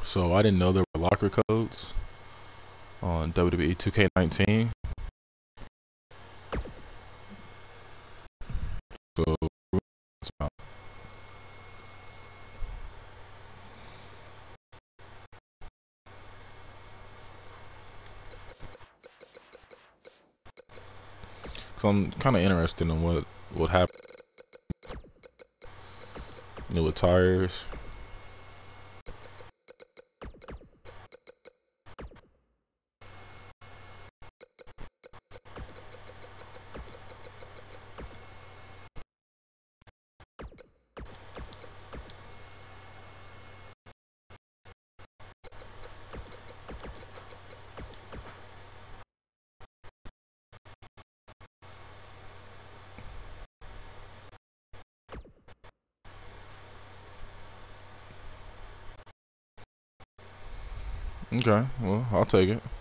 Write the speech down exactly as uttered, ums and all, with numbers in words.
So I didn't know there were locker codes on W W E two K nineteen. So So I'm kind of interested in what what happened, you know, with tires. Okay, well, I'll take it.